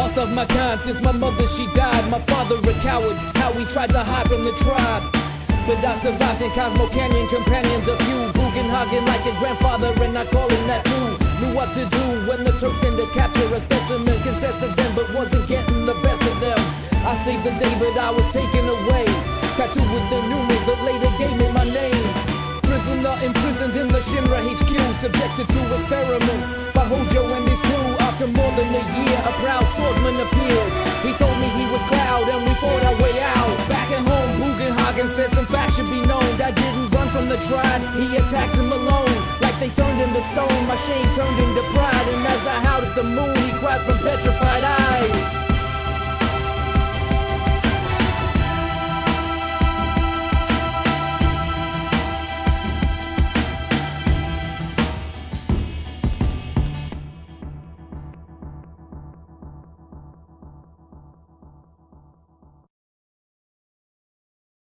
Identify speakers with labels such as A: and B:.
A: Lost of my kind since my mother she died. My father a coward, how he tried to hide from the tribe. But I survived in Cosmo Canyon, companions a few. Bugenhagen like a grandfather and I call him that too. Knew what to do when the Turks tend to capture a specimen. Contested them but wasn't getting the best of them. I saved the day but I was taken away. Tattooed with the numerals that later gave me my name. Prisoner imprisoned in the Shinra HQ, subjected to experiments by Hojo and his crew. After more than a year, a proud swordsman appeared. He told me he was Cloud and we fought our way out. Back at home, Bugenhagen said some facts should be known. Dad didn't run from the tribe, he attacked him alone. Like they turned him to stone, my shame turned into pride. And as I howled at the moon, he cried from petrified eyes.